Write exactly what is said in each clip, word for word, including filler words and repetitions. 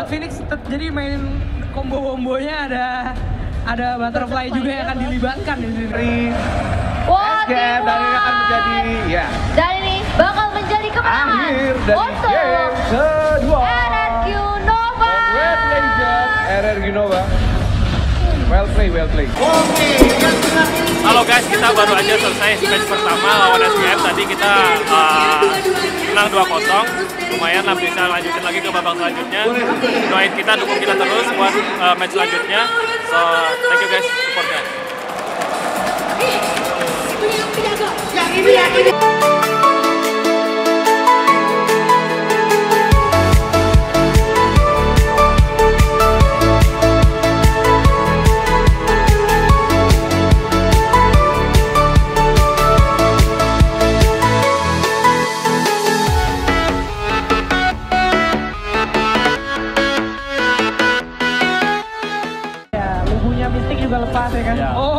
buat Phoenix jadi main combo-combonya ada ada butterfly juga yang akan dilibatkan di sini. Wah, S G M dan ini akan menjadi ya. dan ini bakal menjadi kemenangan Akhir dari untuk game kedua. R R Q Nova. Congratulations R R Q Nova. Well play, well play. Halo guys, kita baru aja selesai match pertama lawan S G M. Tadi kita uh, menang dua kosong. Lumayan lah, bisa lanjutin lagi ke babak selanjutnya. Doain kita, dukung kita terus buat uh, match selanjutnya. So, thank you guys, supportnya. Lubunya Mystic juga lepas ya kan? Ya. Oh,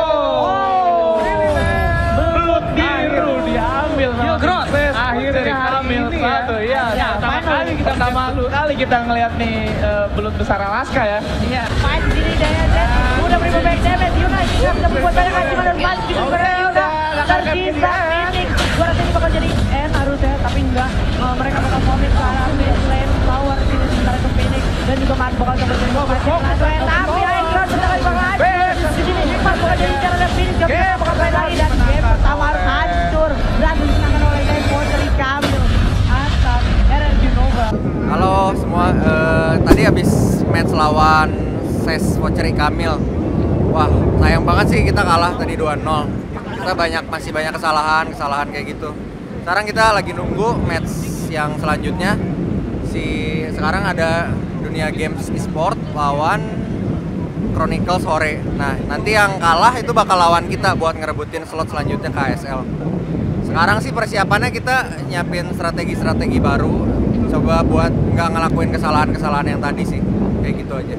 Belut biru diambil sama Gross. Akhir dari Kamil ini ya. satu ya. Ya, Pertama final kali kita pertama kali kita ngelihat nih uh, belut besar Alaska ya. iya. Main sini Daya Zen udah beri back damage. Yuna juga bisa berbuat banyak cuma dan pas gitu sebenarnya Yuna tersisa Phoenix. Gua rasa ini bakal jadi N harusnya tapi enggak. Uh, mereka bakal komit ke arah mid lane tower sini sementara ke Phoenix dan juga Mars bakal coba jadi mau tapi Iron Cross sebentar lagi bakal hancur. Di sini Mars bakal jadi cara dan Phoenix gak bisa bakal main lagi dan game pertama harus hancur dan disenangkan oleh Daymo dari Kamil atas R R Q Nova. Halo semua, eh, tadi habis match lawan Ses Voucher Kamil. Wah, sayang banget sih kita kalah tadi dua nol. Kita banyak masih banyak kesalahan, kesalahan kayak gitu. Sekarang kita lagi nunggu match yang selanjutnya. Si sekarang ada Dunia Games Esport lawan Chronicle sore. Nah, nanti yang kalah itu bakal lawan kita buat ngerebutin slot selanjutnya ke A S L. Sekarang sih persiapannya kita nyiapin strategi-strategi baru, coba buat nggak ngelakuin kesalahan-kesalahan yang tadi sih, kayak gitu aja.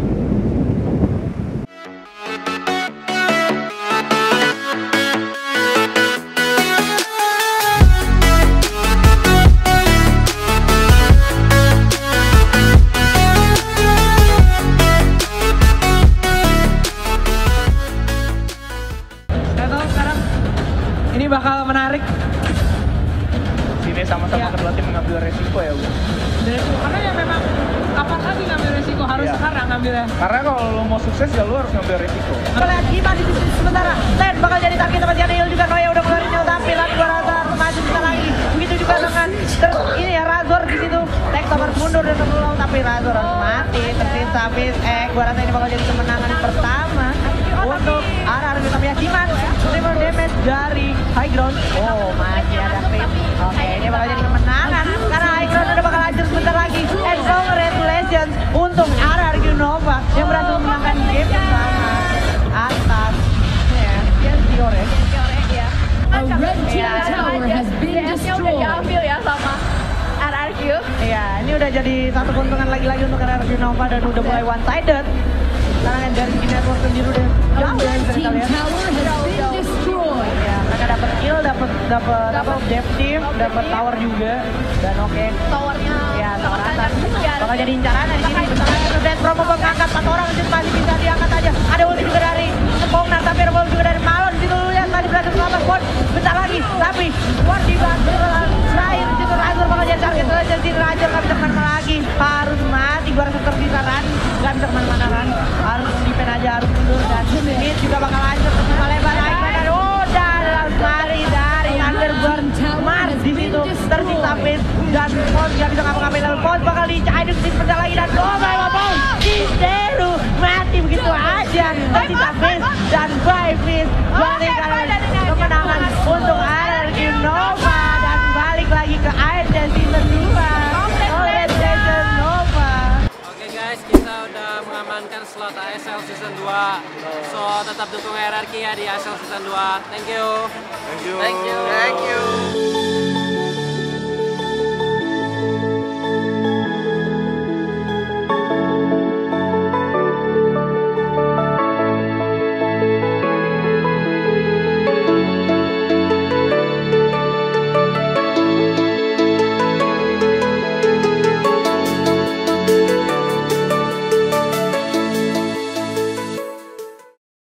Saya tahu sekarang ini bakal menarik. Sini sama-sama Ya. kedua tim mengambil resiko ya, Bu. Dan itu karena ya memang kapan lagi ngambil resiko harus Iya. sekarang ngambilnya. Karena kalau lo mau sukses ya lo harus ngambil resiko. Lihat gimana di sisi sementara Len bakal jadi target tempat Yaniel juga Noya udah ngeluarin Yel tapi lalu gua rasa maju kita lagi begitu juga dengan ter ini ya Razor di situ Tekto harus mundur dan menolong tapi Razor harus mati tersisa Fizz eh gua rasa ini bakal jadi kemenangan pertama untuk R R Q tapi ya Kiman terima damage dari High Ground. Oh masih ada Fizz. Oke ini bakal jadi kemenangan karena High Ground udah bakal hancur sebentar lagi and congratulations untuk R R Q Nova yang berhasil memenangkan game pertama atas ya Fiore. Ya. A red team Iya, tower has been destroyed. diambil ya sama R R Q. Iya, ini udah jadi satu keuntungan lagi-lagi untuk R R Q Nova dan udah mulai one sided. Karena dari G Network sendiri udah A jauh ya red bisa kita team lihat. tower has been destroyed. Ya, mereka dapat kill, dapat dapat dapat dev team, dapat tower juga dan oke. Towernya Ya, tower atas. Ya. Bakal jadi incaran di sini bersama dan promo mengangkat empat orang di situ masih bisa diangkat aja. Ada ulti juga dari Pongnar tapi ada ulti juga dari Malon di situ lu lihat tadi berhasil selamat Ward. Bentar lagi tapi Ward dibantu terakhir di situ Razor bakal jadi target saja di Razor nggak bisa kemana-mana lagi. Harus mati gua rasa tersisa Ran. Nggak bisa kemana-mana Ran. Harus defend aja harus mundur dan mid juga bakal hancur terbuka lebar lagi dan oh dan langsung lari dari Underburn Mars di situ tersisa Fizz dan Pons nggak bisa ngapa-ngapain lalu Pons bakal dicaduk di sebentar lagi dan oh my god Kiseru mati begitu aja tersisa Fizz dan by Fizz meninggalkan kemenangan untuk R R Q Nova dan balik lagi ke A S L Season dua oleh Season Nova. Oke guys, kita udah mengamankan slot A S L Season dua. So, tetap dukung R R Q ya di A S L Season dua. Thank you. Thank you. Thank you. Thank you.